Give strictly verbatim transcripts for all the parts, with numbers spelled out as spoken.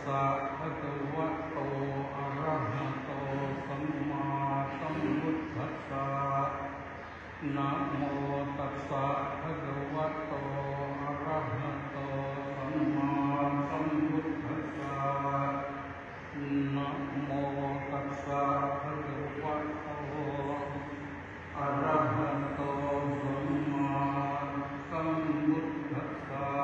สะภะคะวะโตอะระหะโตสัมมาสัมพุทธัสสะนะโมตัสสะภะคะวะโตอะระหะโตสัมมาสัมพุทธัสสะนะโมตัสสะภะคะวะโตอะระหะโตสัมมาสัมพุทธัสสะ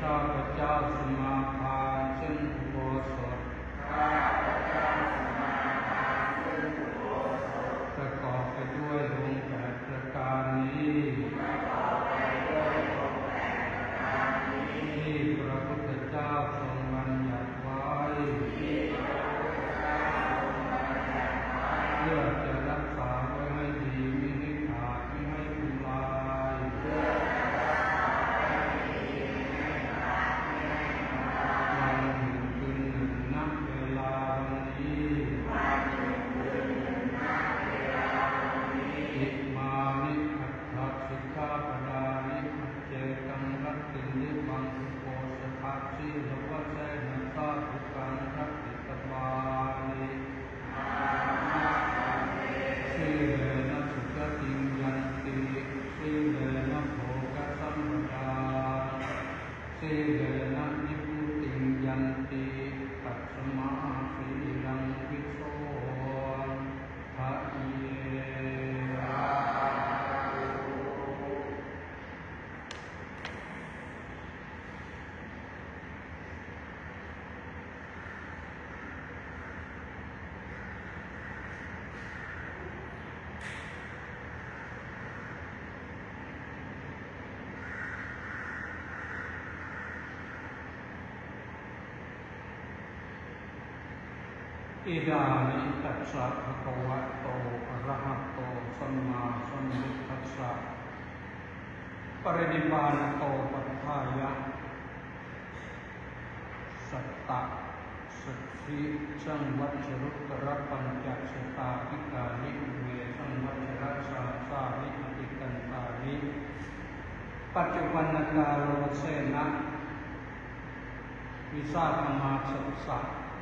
าพเจ้าสมาทานซึ่งอุโบสถประกอบไปด้วยองค์แปดประการนี้ที่พระพุทธเจ้าทรงบัญญัติไว้เพื่อจะรักษาไว้ให้ดีไม่ให้ขาดไม่ให้ทำลายวันหนึ่งคืนหนึ่งนับเวลาวันนี้อิมานิอัตถสิกขาปดานิอัจเจกังรัตตินิมังสุโภชทัสสีลวะเสนะสาธุกังรัตติตบานิสีเลนะสุขติงยันติสีเลนะโภคสัมปทาสีเลนะนิพพุติงยันติตัสมาสีลังวิโสทะเยอิดานิตัสสะภะคะวะโตอะระหะโตสัมมาสัมพุทธัสสะปรินิพพานโตปัฏฐายะสัตตะสัทธิสังวัชรุตระปัญจสตาภิกานิเวสังวัชระสาสานิอติกันตานิปัจจุบันกาโลเสนะวิสาขมาสัสสะ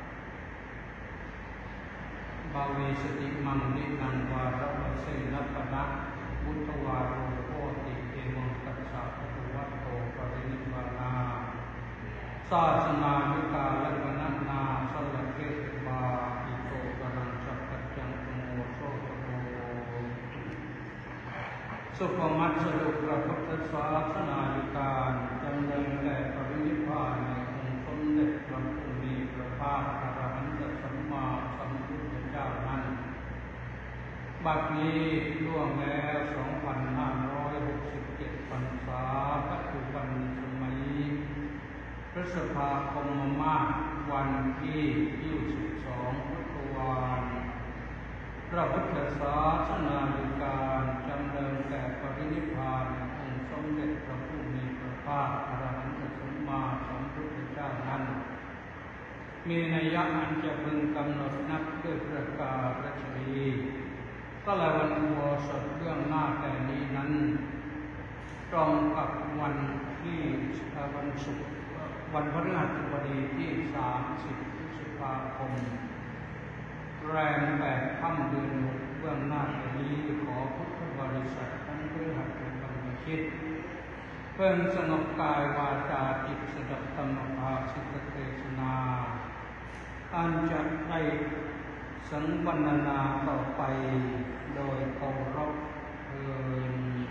บาวีสติมังนินังวาระวเสนะปนะพุทธวาโรโคติเอวังตัสสะภะคะวะโตปรินิพพานาศาสนาวิกาลกนันนาสัลเกตบาอิโตกรังสัพพัญญังโมโสตโตสุภมัสสรุพระพุทธศาสนาวิการจำเริญแด่ปรินิพพานในองค์สมเด็จพระผู้มีพระภาคอรหันตสัมมาสัมพุทธเจ้านั้นบัดนี้ล่วงแล้ว สองพันห้าร้อยหกสิบเจ็ด พรรษาปัจจุบันสมัยพฤษภาคมมาสวันที่ยี่สิบสองพุทธวาลพระพุทธศาสนาวิการจำเริญแก่ปรินิพพานองค์สมเด็จพระผู้มีพระภาคอรหันตสัมมาสัมพุทธเจ้านั้นมีนัยยะอันจะพึงกำหนดนับด้วยประกาศชนีก็เลยวันอุโบสถเรื่องหน้าแต่นี้นั้นตรงกับวันที่วันศุกร์วันพฤหัสบดีที่สามสิบพฤษภาคมแรมแปดค่ำเดือนหกเบื้องหน้าแต่นี้ขอพุทธบริษัททั้งพฤหัสและบรรพชิตเพิ่งสงบกายวาจาจิตสดับธรรมภาสิทธิเทศนาอันจะได้สังวรรณาต่อไปโดยเคารพเอ่ย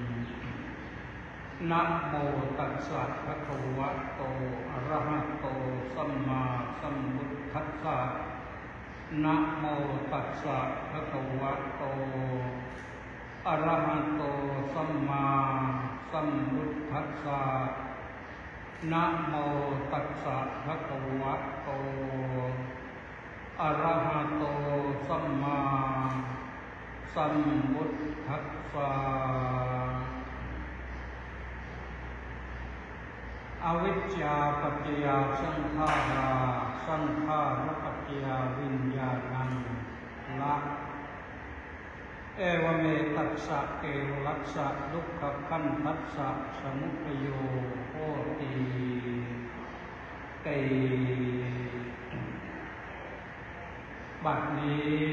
นะโมตัสสะภะคะวะโตอะระหะโตสัมมาสัมพุทธัสสะนะโมตัสสะภะคะวะโตอะระหะโตสัมมาสัมพุทธัสสะนะโมตัสสะภะคะวะโตอะระหะโตสัมมาสัมพุทธัสสะอวิชชาปัจจยาสังขาราสังขารปัจจยาวิญญาณังละเอวเมตัสสะเกวลัสสะทุกขขันธัสสะสมุปโยโหติเตบัดนี้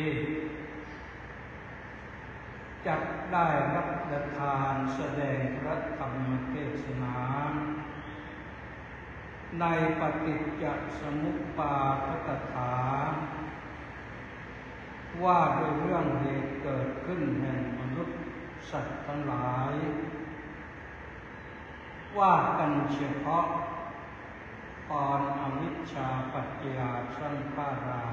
จักได้รับประทานแสดงพระธรรมเทศนาในปฏิจจสมุปบาทถาว่าโดยเรื่องเหตุเกิดขึ้นแห่งมนุษย์สัตว์ทั้งหลายว่ากันเฉพาะรณ์อวิชชาปัจจยาสังขารา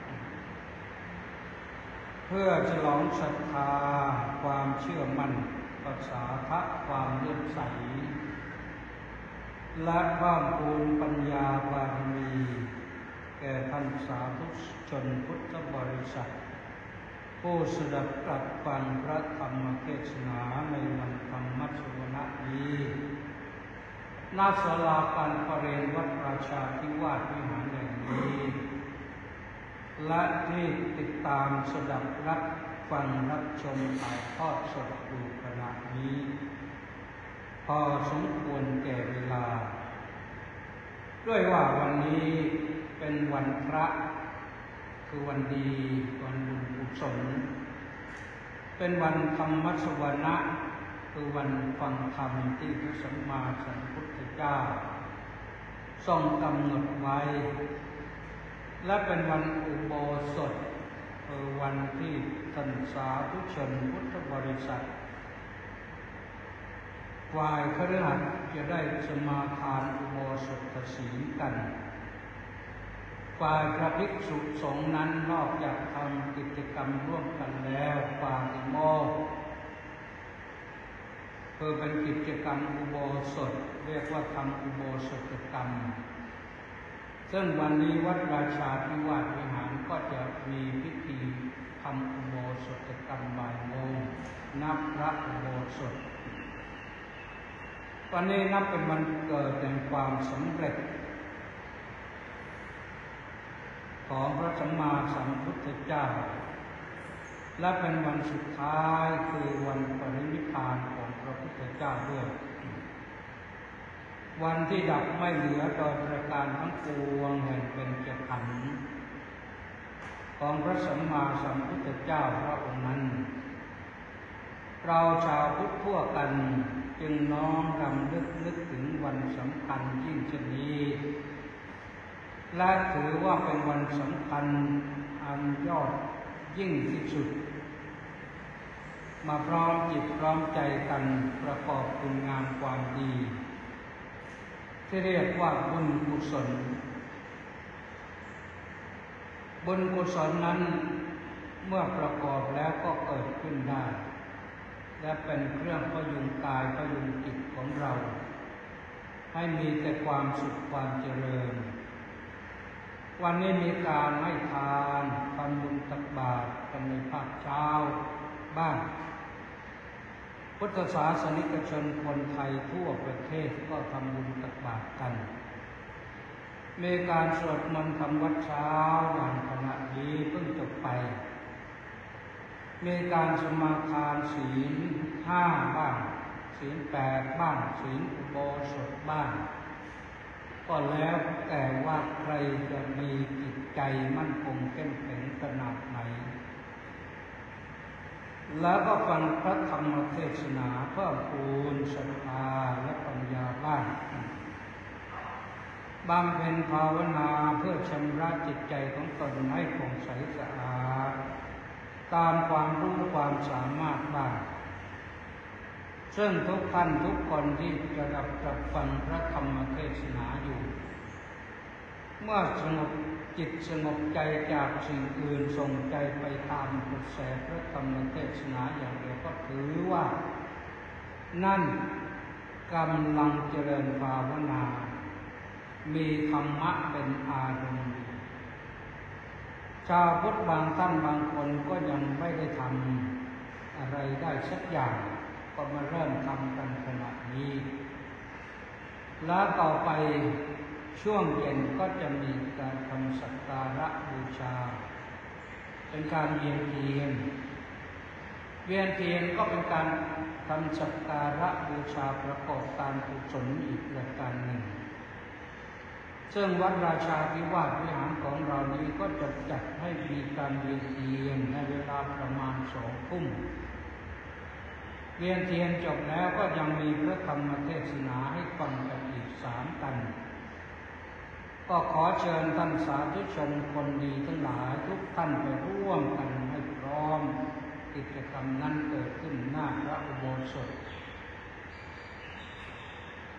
เพื่อฉลองศรัทธาความเชื่อมั่นภาษาทะความเลื่อมใสและเพิ่มพูนปัญญาบารมีแก่ท่านสาธุชนพุทธบริษัทผู้สดับตรัสฟังพระธรรมเทศนาในวันธรรมสวนานี้ณศาลาการประเรียนวัดราชาธิวาสวิหารแห่งนี้และที่ติดตามสดับรับฟังรับชมถ่ายทอดสดอยู่ขณะนี้พอสมควรแก่เวลาด้วยว่าวันนี้เป็นวันพระคือวันดีวันบุญกุศลเป็นวันธรรมสวนะคือวันฟังธรรมที่พระสัมมาสัมพุทธเจ้าทรงกำหนดไว้และเป็นวันอุโบสถคือวันที่ท่านสาธุชนพุทธบริษัทฝ่ายคฤหัสถ์จะได้สมาทานอุโบสถศีลกันฝ่ายพระภิกษุสงฆ์นั้นนอกจากทำกิจกรรมร่วมกันแล้วปาติโมกข์คือเป็นกิจกรรมอุโบสถเรียกว่าทำอุโบสถกรรมซึ่งวันนี้วัดราชาธิวาสวิหารก็จะมีพิธีทำอุโบสถกรรมบ่ายโมงนับพระอุโบสถวันนี้นับเป็นวันเกิดแห่งความสำเร็จของพระสัมมาสัมพุทธเจ้าและเป็นวันสุดท้ายคือวันปรินิพพานของพระพุทธเจ้าด้วยวันที่ดับไม่เหลือโดยประการทั้งปวงแห่งเป็นเจขันธ์ของพระสัมมาสัมพุทธเจ้าพระองค์นั้นเราชาวพุทธทั่วกันจึงน้อมรำลึกนึกถึงวันสำคัญยิ่งเช่นนี้และถือว่าเป็นวันสำคัญอันยอดยิ่งที่สุดมาพร้อมจิตพร้อมใจกันประกอบคุณงามความดีที่เรียกว่าบุญกุศลบุญกุศลนั้นเมื่อประกอบแล้วก็เกิดขึ้นได้และเป็นเครื่องพยุงกายพยุงจิตของเราให้มีแต่ความสุขความเจริญวันนี้มีการให้ทานทำบุญตักบาตรกันในภาคเช้าบ้างพุทธศาสนิกชนคนไทยทั่วประเทศก็ทำบุญตักบาตรกันมีการสวดมนต์ทำวัดเช้าอย่างขณะนี้เพิ่งจบไปมีการสมาทานศีลห้าบ้างศีลแปดบ้างศีลอุโบสถบ้างก็แล้วแต่ว่าใครจะมีจิตใจมั่นคงเข้มแข็งขนาดไหนแล้วก็ฟังพระธรรมเทศนาเพิ่มพูนศรัทธาและปัญญาบ้างบำเพ็ญภาวนาเพื่อชำระจิตใจของตนให้ผ่องใสสะอาดตามความรู้ความสามารถบ้างซึ่งทุกท่านทุกคนที่จะรับรับฟังพระธรรมเทศนาอยู่เมื่อสงบจิตสงบใจจากสิ่งอื่นส่งใจไปตามกระแสพระธรรมเทศนาอย่างเดียวก็ถือว่านั่นกำลังเจริญภาวนามีธรรมะเป็นอารมณ์ชาวพุทธบางท่านบางคนก็ยังไม่ได้ทำอะไรได้สักอย่างก็มาเริ่มทำกันขณะนี้แล้วต่อไปช่วงเย็นก็จะมีการทำสักการะบูชาเป็นการเวียนเทียนเวียนเทียนก็เป็นการทำสักการะบูชาประกอบการกุศลอีกประการหนึ่งซึ่งวัดราชาธิวาสวิหารของเรานี้ก็จะจัดให้มีการเวียนเทียนในเวลาประมาณสองทุ่มเวียนเทียนจบแล้วก็ยังมีพระธรรมเทศนาให้ฟังกันอีกสามกันก็ขอเชิญท่านสาธุชนคนดีทั้งหลายทุกท่านไปร่วมกันให้พร้อมกิจกรรมนั้นเกิดขึ้นหน้าพระอุโบสถ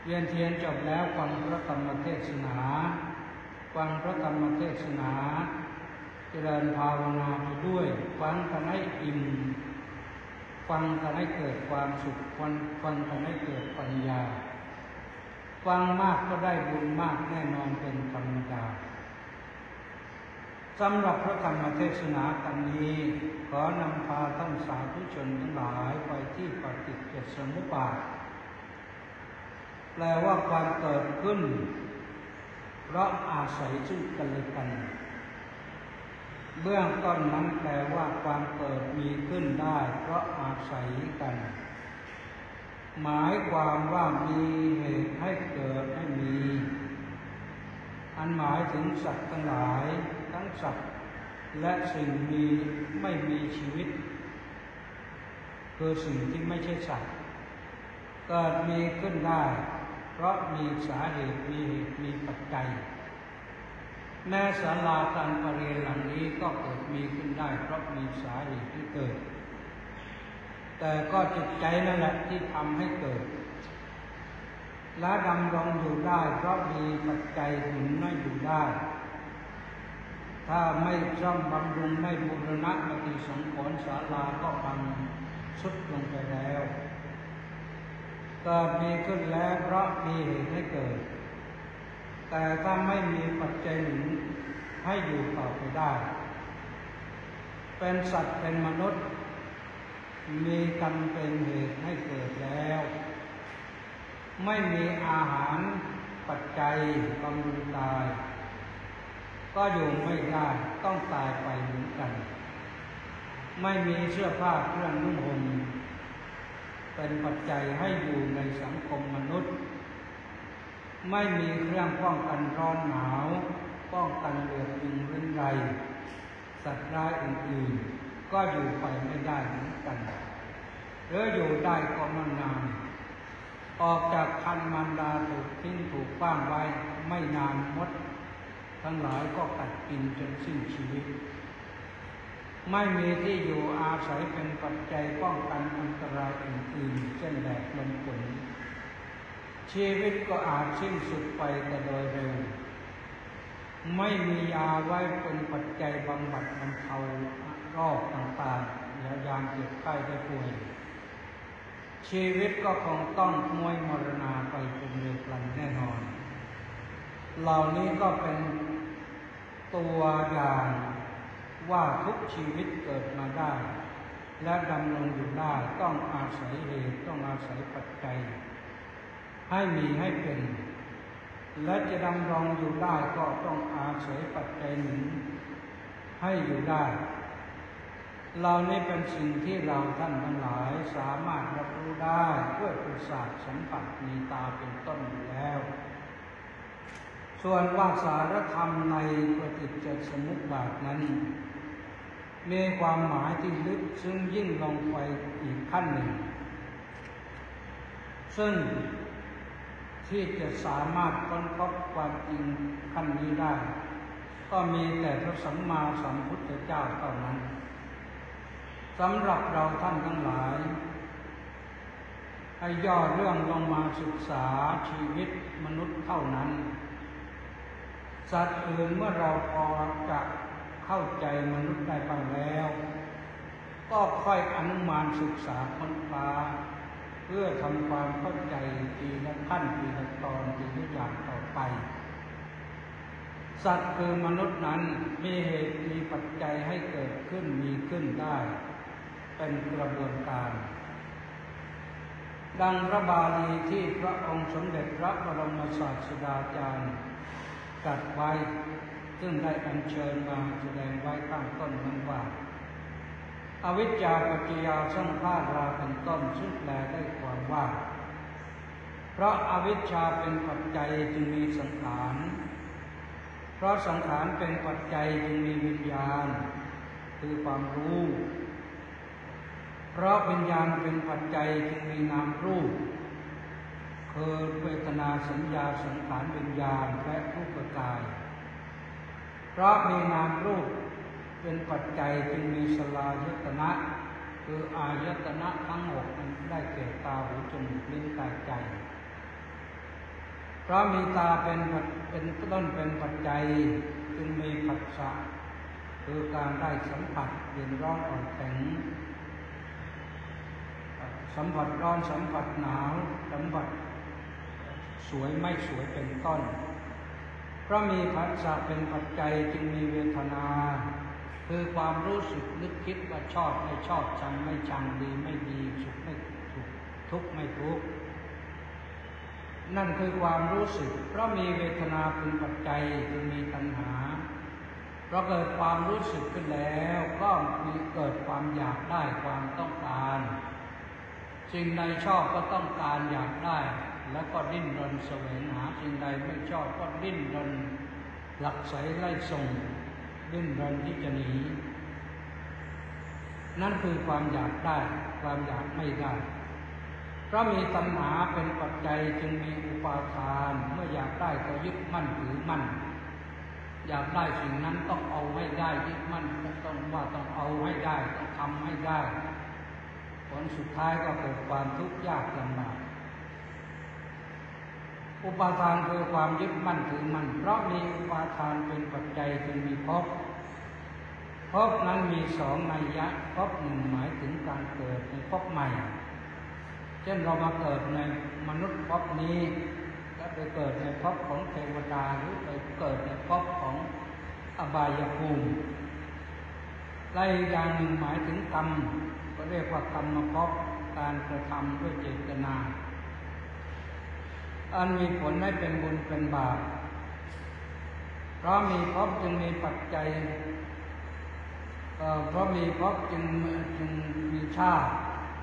เวียนเทียนจบแล้วฟังพระธรรมเทศนาฟังพระธรรมเทศนาเจริญภาวนาไปด้วยฟังกันให้อิ่มฟังกันให้เกิดความสุขฟังฟังกันให้เกิดปัญญาฟังมากก็ได้บุญมากแน่นอนเป็นธรรมดาสำหรับพระธรรมเทศนากันนี้ขอนำพาท่านสาธุชนทั้งหลายไปที่ปฏิจจสมุปบาทแปลว่าความเกิดขึ้นเพราะอาศัยซึ่งกันและกันเบื้องต้นนั้นแปลว่าความเกิดมีขึ้นได้เพราะอาศัยกันหมายความว่ามีเหตุให้เกิดให้มีอันหมายถึงสัตว์ทั้งหลายทั้งสัตว์และสิ่งมีไม่มีชีวิตคือสิ่งที่ไม่ใช่สัตว์เกิดมีขึ้นได้เพราะมีสาเหตุมีเหตุมีปัจจัยแม้ศาลาการประเรียนหลังนี้ก็เกิดมีขึ้นได้เพราะมีสาเหตุที่เกิดแต่ก็จิตใจนั่นแหละที่ทำให้เกิดและดำรงอยู่ได้เพราะมีปัจจัยหนุนให้อยู่ได้ถ้าไม่ซ่อมบำรุงไม่บูรณะปฏิสังขรณ์ศาลาก็พังทรุดลงไปแล้วเกิดมีขึ้นแล้วเพราะมีเหตุให้เกิดแต่ถ้าไม่มีปัจจัยหนุนให้อยู่ต่อไปได้เป็นสัตว์เป็นมนุษย์มีกรรมเป็นเหตุให้เกิดแล้วไม่มีอาหารปัจจัยบำรุงกายก็อยู่ไม่ได้ต้องตายไปเหมือนกันไม่มีเสื้อผ้าเครื่องนุ่งห่มเป็นปัจจัยให้อยู่ในสังคมมนุษย์ไม่มีเครื่องป้องกันร้อนหนาวป้องกันเหลือบยุงเรื้อนไรสัตว์ร้ายอื่นๆก็อยู่ไปไม่ได้เหมือนกันหรืออยู่ได้ก็ไม่นานออกจากคันมารดาถูกทิ้งถูกฟ้างไว้ไม่นานมดทั้งหลายก็กัดกินจนสิ้นชีวิตไม่มีที่อยู่อาศัยเป็นปัจจัยป้องกันอันตรายอื่นๆเช่นแดดลมฝนชีวิตก็อาจสิ้นสุดไปแต่โดยเร็วไม่มียาไว้เป็นปัจจัยบำบัดบรรเทาโรคต่างๆและยามเจ็บไข้ได้ป่วยชีวิตก็คงต้องมวยมรณาไปเป็นเร็วพลันแน่นอนเหล่านี้ก็เป็นตัวอย่างว่าทุกชีวิตเกิดมาได้และดำรงอยู่ได้ต้องอาศัยเหตุต้องอาศัยปัจจัยให้มีให้เป็นและจะดำรงอยู่ได้ก็ต้องอาศัยปัจจัยหนึ่งให้อยู่ได้เหล่านี้เป็นสิ่งที่เราท่านทั้งหลายสามารถรับรู้ได้ด้วยประสาทสัมผัสมีตาเป็นต้นอยู่แล้วส่วนว่าสารธรรมในปฏิจจสมุปบาทนั้นมีความหมายที่ลึกซึ้งยิ่งลงไปอีกขั้นหนึ่งซึ่งที่จะสามารถค้นพบความจริงขั้นนี้ได้ก็มีแต่พระสัมมาสัมพุทธเจ้าเท่านั้นสำหรับเราท่านทั้งหลายให้ย่อเรื่องลงมาศึกษาชีวิตมนุษย์เท่านั้นสัตว์อื่นเมื่อเราพอจะเข้าใจมนุษย์ได้บ้างแล้วก็ค่อยอนุมานศึกษาค้นคว้าเพื่อทำความเข้าใจทีละขั้นทีละตอนทีละอย่างต่อไปสัตว์คือมนุษย์นั้นมีเหตุมีปัจจัยให้เกิดขึ้นมีขึ้นได้เป็นกระบวนการดังพระบาลีที่พระองค์สมเด็จพระบรมศาสดาจารย์ตรัสไว้ซึ่งได้อัญเชิญมาแสดงไว้ข้างต้นนั้นว่าอวิชชาปัจจยาสังขาราเป็นต้นซึ่งแปลได้ความว่าเพราะอวิชชาเป็นปัจจัยจึงมีสังขารเพราะสังขารเป็นปัจจัยจึงมีวิญญาณคือความรู้เพราะวิญญาณเป็นปัจจัยจึงมีนามรูปคือเวทนาสัญญาสังขารวิญญาณและรูปกายเพราะมีนามรูปเป็นปัจจัยจึงมีสลายตนะคืออายตนะทั้งหกได้แก่ตาหูจมูกลิ้นกายใจเพราะมีตาเป็นเป็นต้นเป็นปัจจัยจึงมีผัสสะคือการได้สัมผัสเย็นร้อนอ่อนแข็งสัมผัสร้อนสัมผัสหนาวสัมผัสสวยไม่สวยเป็นต้นเพราะมีผัสสะเป็นปัจจัยจึงมีเวทนาคือความรู้สึกนึกคิดว่าชอบไม่ชอบชังไม่ชังดีไม่ดีสุขไม่สุขทุกข์ไม่ทุกข์นั่นคือความรู้สึกเพราะมีเวทนาเป็นปัจจัยจึงมีตัณหาเพราะเกิดความรู้สึกขึ้นแล้วก็มีเกิดความอยากได้ความต้องการสิ่งใดชอบก็ต้องการอยากได้แล้วก็ดิ้นรนแสวงหาสิ่งใดไม่ชอบก็ดิ้นรนหลักไสไล่ส่งดิ้นรนที่จะหนีนั่นคือความอยากได้ความอยากไม่ได้เพราะมีตัณหาเป็นปัจจัยจึงมีอุปาทานเมื่ออยากได้ก็ยึดมั่นถือมั่นอยากได้สิ่งนั้นต้องเอาให้ได้ยึดมั่นต้องว่าต้องเอาให้ได้ต้องทำให้ได้ผลสุดท้ายก็เกิดความทุกข์ยากลำบากอุปาทานคือความยึดมั่นถือมั่นเพราะมีอุปาทานเป็นปัจจัยจึงมีภพภพนั้นมีสองนัยยะภพหนึ่งหมายถึงการเกิดในภพใหม่เช่นเรามาเกิดในมนุษย์ภพนี้แล้วไปเกิดในภพของเทวดาหรือไปเกิดในภพของอบายภูมิและอีกอย่างหนึ่งหมายถึงกรรมก็เรียกว่ากรรมภพการกระทำด้วยเจตนาอันมีผลให้เป็นบุญเป็นบาปเพราะมีภพจึงมีปัจจัยเพราะมีภพจึงจึงมีชาติ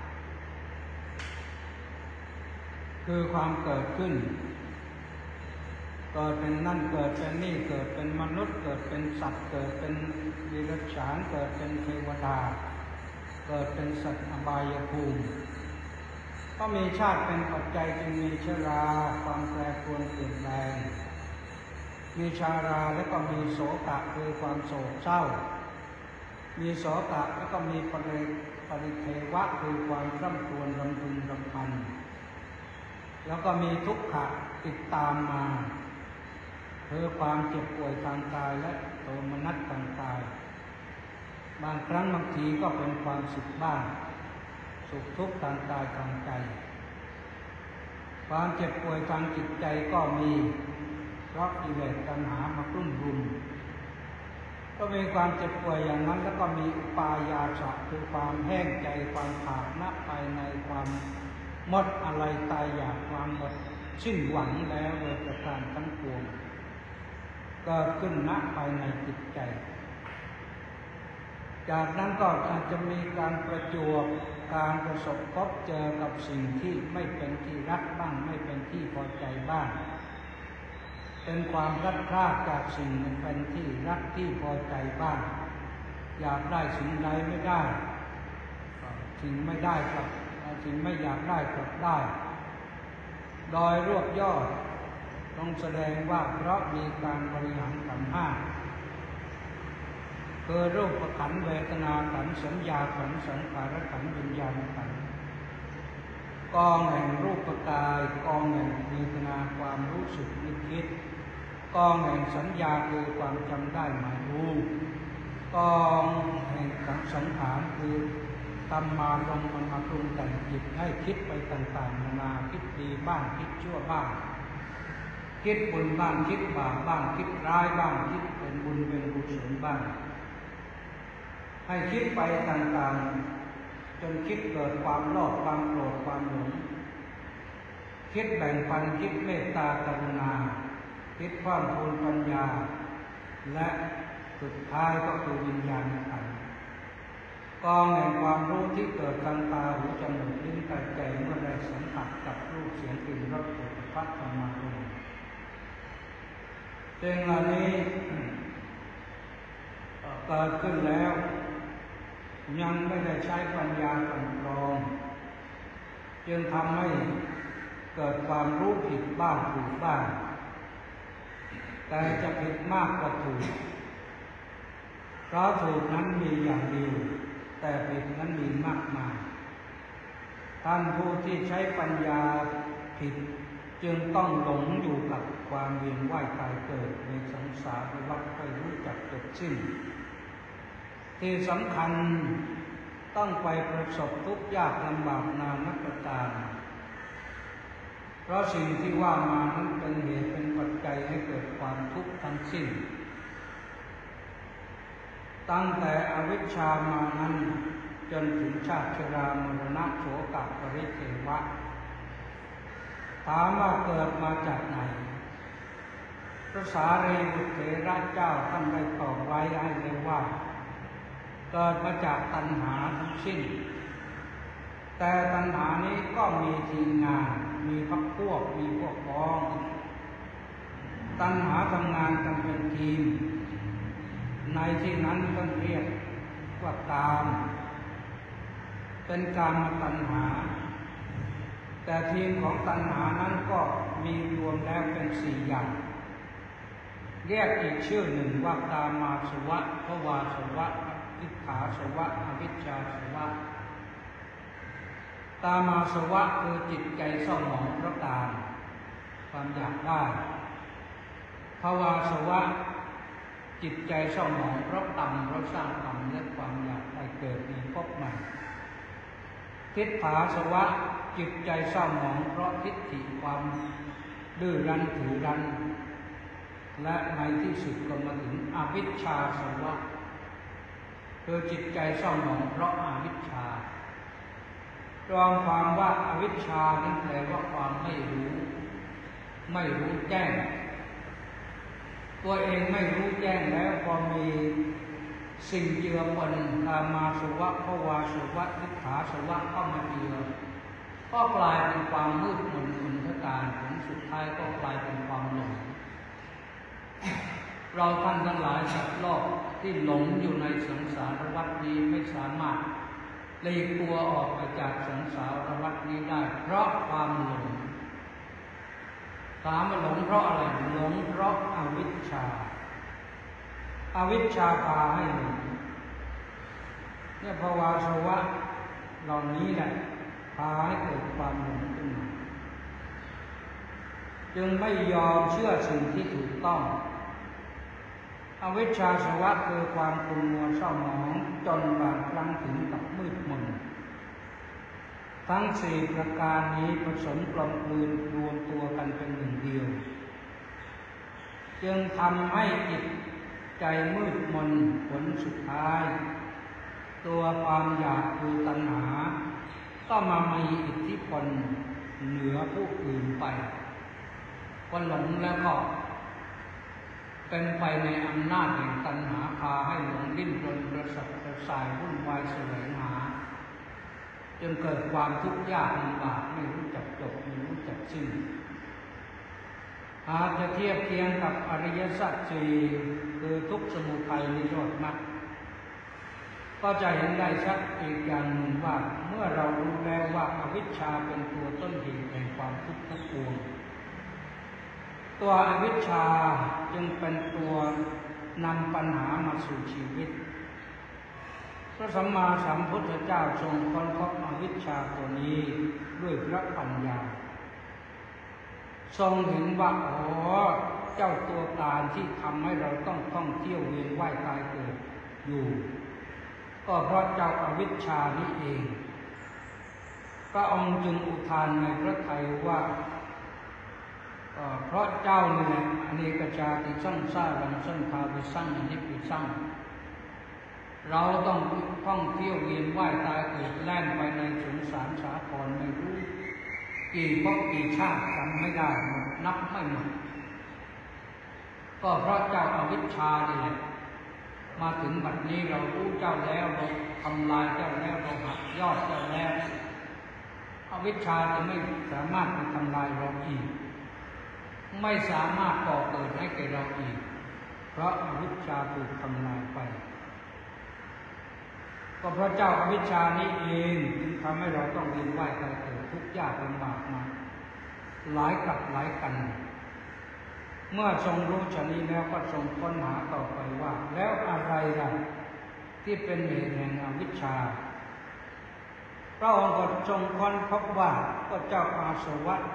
คือความเกิดขึ้นเกิดเป็นนั่นเกิดเป็นนี่เกิดเป็นมนุษย์เกิดเป็นสัตว์เกิดเป็นดิรัจฉานเกิดเป็นเทวดาเกิดเป็นสัตว์อบายภูมิก็มีชาติเป็นปัจจัยจึงมีชราความแปรปรวนเปลี่ยนแปลงมีชาราแล้วก็มีโศกะคือความโศกเศร้ามีโศกะแล้วก็มีปริปริเทวะคือความร่ำครวญรำพึงรำพันแล้วก็มีทุกขะติดตามมาคือความเจ็บป่วยทางกายและโทมนัสทางกายบางครั้งบางทีก็เป็นความสุขบ้างสุขทุกข์ทางกายทางใจความเจ็บป่วยทางจิตใจก็มีเพราะกิเลสตัณหามากลุ่มรุมก็มีความเจ็บป่วยอย่างนั้นแล้วก็มีอุปายาสะคือความแห้งใจความขาดณภายในความหมดอะไรตายอยากความหมดสิ้นหวังแล้วโดยประการทั้งปวงเกิดขึ้นณภายในจิตใจจากนั้นก็อาจจะมีการประจวบการประสบพบเจอกับสิ่งที่ไม่เป็นที่รักบ้างไม่เป็นที่พอใจบ้างเป็นความพลัดพรากจากสิ่งที่เป็นที่รักที่พอใจบ้างอยากได้สิ่งใดไม่ได้สิ่งไม่ได้กับสิ่งไม่อยากได้กลับได้โดยรวบยอดต้องแสดงว่าเพราะมีการบริหารขันธ์ห้าคือรูปขันธ์เวทนาขันธ์สัญญาขันธ์สังขารขันธ์วิญญาณขันธ์กองแห่งรูปกายกองแห่งเวทนาความรู้สึกนึกคิดกองแห่งสัญญาคือความจำได้หมายรู้กองแห่งสังขารคือตามมาลงมันมาปรุงแต่งจิตให้คิดไปต่างๆนานาคิดดีบ้างคิดชั่วบ้างคิดบุญบ้างคิดบาปบ้างคิดร้ายบ้างคิดเป็นบุญเป็นกุศลบ้างให้คิดไปต่างๆจนคิดเกิดความโลภความโกรธความหลงคิดแบ่งปันคิดเมตตากรุณาคิดความภูมิปัญญาและสุดท้ายก็คือวิญญาณขันธ์กองแห่งความรู้ที่เกิดทางตาหูจมูกลิ้นกายใจเมื่อได้สัมผัสกับรูปเสียงกลิ่นรสโผฏฐัพพะธรรมารมณ์สิ่งเหล่านี้เกิดขึ้นแล้วยังไม่ได้ใช้ปัญญากลั่นกรองจึงทำให้เกิดความรู้ผิดบ้างถูกบ้างแต่จะผิดมากกว่าถูกเพราะถูกนั้นมีอย่างเดียวแต่ผิดนั้นมีมากมายท่านผู้ที่ใช้ปัญญาผิดจึงต้องหลงอยู่กับความเวียนว่ายตายเกิดในสงสารวัฏไม่รู้จักจบสิ้นที่สำคัญต้องไปประสบทุกข์ยากลำบากนานับการเพราะสิ่งที่ว่ามานั้นเป็นเหตุเป็นปัจจัยให้เกิดความทุกข์ทั้งสิ้นตั้งแต่อวิชชามานั้นจนถึงชาติชรามรณะโสกปริเทวะถามว่าเกิดมาจากไหนพระสารีบุตรเถระเจ้าท่านได้ตอบไว้ให้เลยว่าเกิดมาจากตัณหาทั้งสิ้นแต่ตัณหานี้ก็มีทีมงานมีพรรคพวกมีพวกพ้องตัณหาทำงานกันเป็นทีมในที่นั้นต้องเรียกว่ากามเป็นกามตัณหาแต่ทีมของตัณหานั้นก็มีรวมแล้วเป็นสี่อย่างเรียกอีกชื่อหนึ่งว่ากามาสวะภวาสวะอิทธาสวะอวิชชาสวะกามาสวะคือจิตใจเศร้าหมองเพราะกามความอยากได้ภวาสวะจิตใจเศร้าหมองเพราะกรรมเพราะสร้างกรรมและความอยากได้เกิดมีพบใหม่ทิฏฐาสวะจิตใจเศร้าหมองเพราะทิฏฐิความดื้อรั้นถือรั้นและในที่สุดก็มาถึงอวิชชาสวะคือจิตใจเศร้าหมองเพราะอวิชชารวมความว่าอวิชชานั้นแปลว่าความไม่รู้ไม่รู้แจ้งตัวเองไม่รู้แจ้งแล้วพอมีสิ่งเจือปนกามาสวะภวาสวะทิฏฐาสวะเข้ามาเจือก็กลายเป็นความมืดมนอุนทการผลสุดท้ายก็กลายเป็นความหลงเราท่านทั้งหลายสัตว์โลกที่หลงอยู่ในสังสารวัฏนี้ไม่สามารถหลีกตัวออกไปจากสังสารวัฏนี้ได้เพราะความหลงถามว่าหลงเพราะอะไรหลงเพราะอวิชชาอวิชชาพาให้หลงเนี่ยภวาสวะเหล่านี้แหละพาให้เกิดความหลงขึ้นมาจึงไม่ยอมเชื่อสิ่งที่ถูกต้องอวิชชาสวะคือความขุ่นมัวเศร้าหมองจนบางครั้งถึงกับมืดมนทั้งสี่ประการนี้ผสมกลมกลืนรวมตัวกันเป็นหนึ่งเดียวจึงทำให้จิตใจมืดมนผลสุดท้ายตัวความอยากคือตัณหาก็มามีอิทธิพลเหนือผู้อื่นไปก็หลงแล้วก็เป็นไปในอำนาจแห่งตัณหาพาให้หลงดิ้นรนกระสับกระส่ายวุ่นวายแสวงหาจนเกิดความทุกข์ยากลำบากไม่รู้จักจบไม่รู้จักสิ้นหากจะเทียบเคียงกับอริยสัจสี่คือทุกข์สมุทัยนิโรธมรรคก็จะเห็นได้ชัดอีกอย่างหนึ่งว่าเมื่อเรารู้แล้วว่าอวิชชาเป็นตัวต้นเหตุแห่งความทุกข์ทั้งปวงตัวอวิชชาจึงเป็นตัวนำปัญหามาสู่ชีวิตพระสัมมาสัมพุทธเจ้าทรงค้นพบอวิชชาตัวนี้ด้วยพระปัญญาทรงเห็นว่าอ๋อเจ้าตัวการที่ทำให้เราต้องท่องเที่ยวเวียนว่ายตายเกิดอยู่ก็เพราะเจ้าอวิชชานี้เองพระองค์จึงอุทานในพระทัยว่าเพราะเจ้านี่แหละอเนกชาติสั่งสารังสั่งทาวิสั่งอนิพิสั่งเราต้องท่องเที่ยวเวียนว่ายตายเกิดแล่นไปในสงสารสาครไม่รู้กี่ภพกี่ชาติจำไม่ได้นับไม่หมดก็เพราะเจ้าอวิชชานี่แหละมาถึงบัดนี้เรารู้เจ้าแล้วเราทำลายเจ้าแล้วเราหักยอดเจ้าแล้วอวิชชาจะไม่สามารถมาทำลายเราอีกไม่สามารถก่อเกิดให้แก่เราอีกเพราะอวิชชาถูกทำลายไปก็เพราะเจ้าอวิชชานี้เองจึงทำให้เราต้องเวียนว่ายตายเกิดทุกข์ยากลำบากมาหลายกับหลายกันเมื่อทรงรู้ชนี้แล้วก็ทรงค้นหาต่อไปว่าแล้วอะไรล่ะที่เป็นเหตุแห่งอวิชชาพระองค์ก็ทรงค้นพบว่าก็เจ้าอาสวะ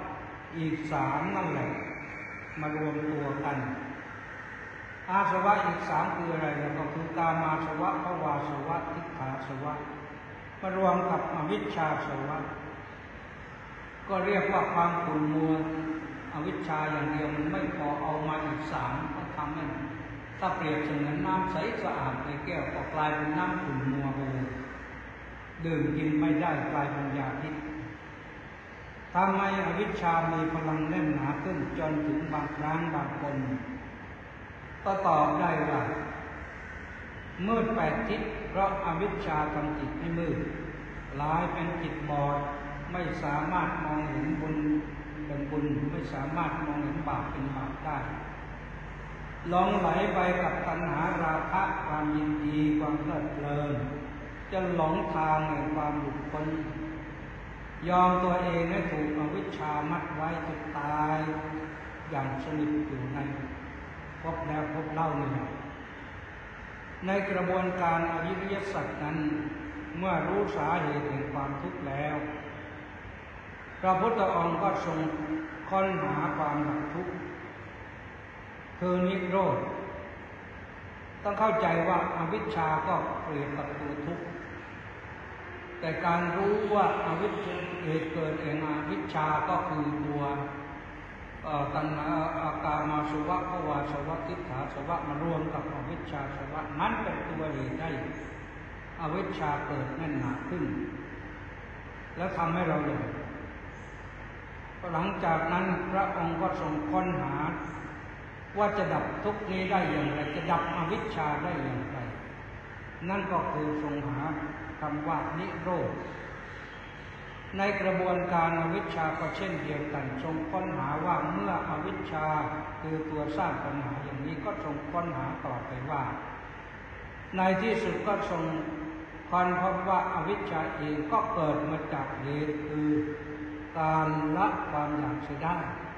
อีกสามนั่นแหละมารวมตัวกันอาสวะอีกสามคืออะไรแล้วก็คือกามาสวะภวาสวะทิฏฐาสวะมารวมกับอวิชชาสวะก็เรียกว่าความขุ่นมัวอวิชชาอย่างเดียวมันไม่พอเอามาอีกสามก็ทำให้ถ้าเปรียบเสมือนน้ำใสสะอาดในแก้วก็กลายเป็นน้ำขุ่นมัวไปเลยดื่มกินไม่ได้กลายเป็นยาพิษทำไมอวิชชามีพลังแน่นหนาขึ้นจนถึงบางครั้งบางคนก็ตอบได้ว่ามืดแปดทิศเพราะอวิชชาทำจิตให้มืดกลายเป็นจิตบอดไม่สามารถมองเห็นบุญเป็นบุญไม่สามารถมองเห็นบาปเป็นบาปได้หลงไหลไปกับตัณหาราคะความยินดีความเพลิดเพลินจะหลงทางแห่งความหลุดพ้นยอมตัวเองให้ถูกอวิชชามัดไว้จนตายอย่างสนิทอยู่ในพบแล้วพบเล่านี่ในกระบวนการอริยสัจนั้นเมื่อรู้สาเหตุแห่งความทุกข์แล้วพระพุทธองค์ก็ทรงค้นหาความดับทุกข์คือนิโรธต้องเข้าใจว่าอวิชชาก็เปรียบกับตัวทุกข์แต่การรู้ว่าอวิชชาเหตุเกิดแห่งอวิชชาก็คือตัวตัณหาอาการมาสวะภวาสวะทิฏฐาสวะมารวมกับอวิชชาสวะนั้นเป็นตัวเหตุให้อวิชชาเกิดแน่นหนาขึ้นแล้วทำให้เราหลงหลังจากนั้นพระองค์ก็ทรงค้นหาว่าจะดับทุกข์นี้ได้อย่างไรจะดับอวิชชาได้อย่างไรนั่นก็คือทรงหาคำว่านิโรธในกระบวนการอวิชชาก็เช่นเดียวกันทรงค้นหาว่าเมื่ออวิชชาคือตัวสร้างปัญหาอย่างนี้ก็ทรงค้นหาต่อไปว่าในที่สุดก็ทรงค้นพบว่าอวิชชาเองก็เกิดมาจากเหตุคือการละความอยากเสียได้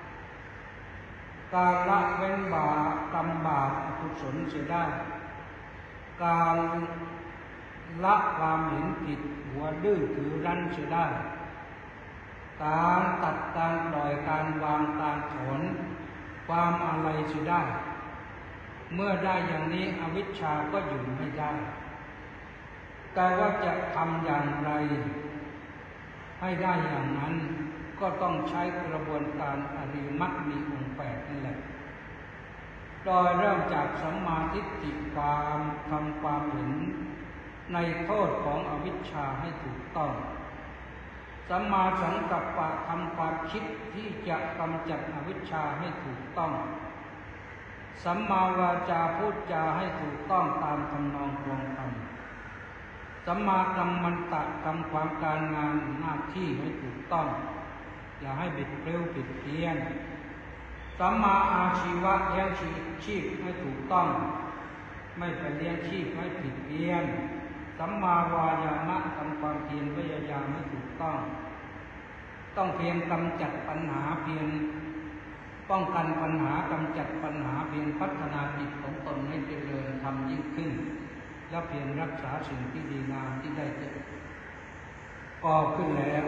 การละเว้นบาปกรรมบาปอกุศลเสียได้การละความเห็นผิดหัวดื้อถือรั้นเสียได้การตัดการปล่อยการวางการถอนความอะไรเสียได้เมื่อได้อย่างนี้อวิชชาก็อยู่ไม่ได้แต่ว่าจะทำอย่างไรให้ได้อย่างนั้นก็ต้องใช้กระบวนการอริยมรรคมีองค์แปดนั่นแหละโดยเริ่มจากสัมมาทิฏฐิความทำความเห็นในโทษของอวิชชาให้ถูกต้องสัมมาสังกัปปะทำความคิดที่จะกำจัดอวิชชาให้ถูกต้องสัมมาวาจาพูดจาให้ถูกต้องตามทำนองครองธรรมสัมมากัมมันตะทำความการงานหน้าที่ให้ถูกต้องอย่าให้บิดเบี้ยวผิดเพี้ยนสัมมาอาชีวะเลี้ยงชีพให้ถูกต้องไม่ไปเลี้ยงชีพให้ผิดเพี้ยนสัมมาวายามะทำความเพียรพยายามให้ถูกต้องต้องเพียรกำจัดปัญหาเพียรป้องกันปัญหากำจัดปัญหาเพียรพัฒนาจิตของตนให้เจริญทำยิ่งขึ้นและเพียรรักษาสิ่งที่ดีงามที่ได้ก่อขึ้นแล้ว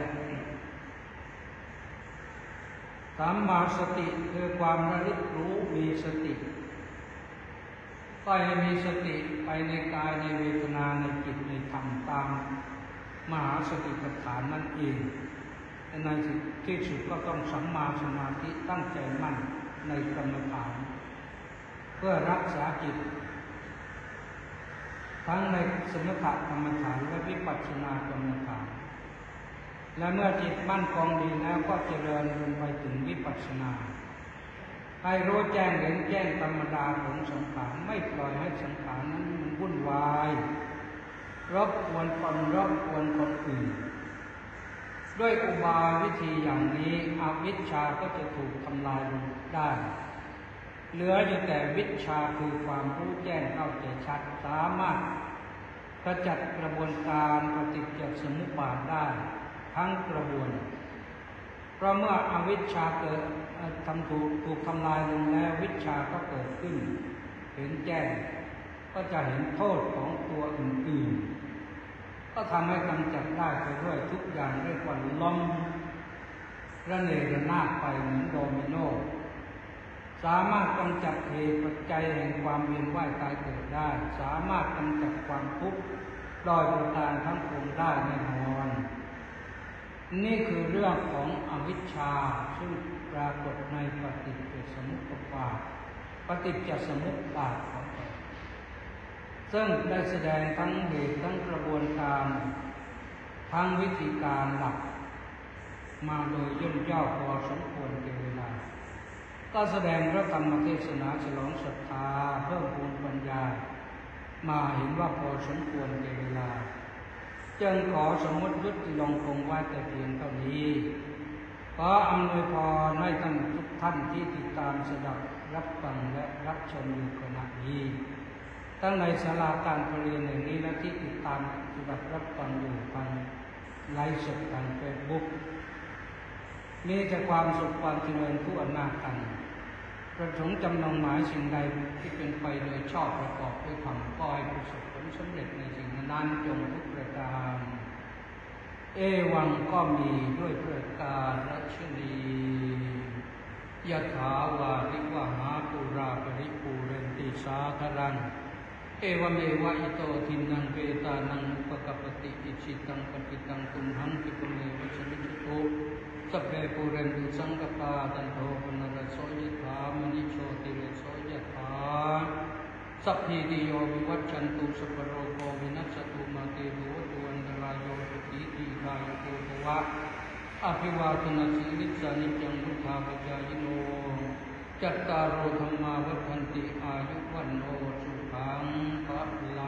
สัมมาสติคือความระลึกรู้มีสติก็ให้มีสติไปในกายในเวทนาในจิตในธรรมตามมหาสติปัฏฐานนั่นเองในที่สุดก็ต้องสัมมาสมาธิตั้งใจมั่นในกรรมฐานเพื่อรักษาจิตทั้งในสมถกรรมฐานและวิปัสสนากรรมฐานและเมื่อจิตมั่นคงดีแล้วก็เจริญลงไปถึงวิปัสสนาให้รู้แจ้งเห็นแจ้งธรรมดาของสังขารไม่ปล่อยให้สังขารนั้นมันวุ่นวายรบกวนคนรบกวนคนอื่นด้วยอุบายวิธีอย่างนี้อวิชชาก็จะถูกทำลายลงได้เหลืออยู่แต่วิชชาคือความรู้แจ้งเข้าใจชัดสามารถขจัดกระบวนการปฏิจจสมุปบาทได้ทั้งกระบวนเพราะเมื่ออวิชชาเกิดทำถูกถูกทำลายลงแล้ววิชชาก็เกิดขึ้นเห็นแจ้งก็จะเห็นโทษของตัวอื่นๆก็ทำให้กำจัดได้ไปด้วยทุกอย่างเรียกว่าล้มระเนระนาดไปเหมือนโดมิโนสามารถกำจัดเหตุปัจจัยแห่งความเวียนว่ายตายเกิดได้สามารถกำจัดความทุกข์โดยประการทั้งปวงได้แน่นอนนี่คือเรื่องของอวิชชาซึ่งปรากฏในปฏิจจสมุปบาทปฏิจจสมุปบาทของเราซึ่งได้แสดงทั้งเหตุทั้งกระบวนการทั้งวิธีการหลักมาโดยย่นย่อพอสมควรแก่เวลาก็แสดงพระธรรมเทศนาฉลองศรัทธาเพิ่มพูนปัญญามาเห็นว่าพอสมควรแก่เวลาจึงขอสมมติยุติลงคงไว้แต่เพียงเท่านี้ขออำนวยพรให้ท่านทุกท่านที่ติดตามสดับรับฟังและรับชมอยู่ขณะนี้ทั้งในศาลาการประเรียนแห่งนี้และที่ติดตามสดับรับฟังอยู่ทางไลฟ์สดทางเฟซบุ๊กมีแต่ความสุขความเจริญผู้อำนาจกันประสงค์จำนงหมายสิ่งใดที่เป็นไปโดยชอบประกอบด้วยธรรมก็ให้ประสบผลสำเร็จในสิ่งนั้นจงทุกประการเอวังก็มีด้วยประการรัชนียถาวาริวหาปุราปริปูเรนติสาครังเอวเมวะอิโตทินังเปตานังอุปกปติอิชิตังปฏิตังตุมหังคิปเมวัชมิจตุสัพเพปุเรนตุสังกปาตันโทปนรสโสยถามณิโชติเรโสยถาสัพพิติโยวิวัชชันตุสัพพโรโควินัสสตุมาเตโรตุอันตรายโยสุขีทีฆายโกภวะอภิวาทนาสีลิสานิจังพุทธาปัจจายโนจัตตารโอธรรมาวัฏันติอายุวันโนสุขังภะลั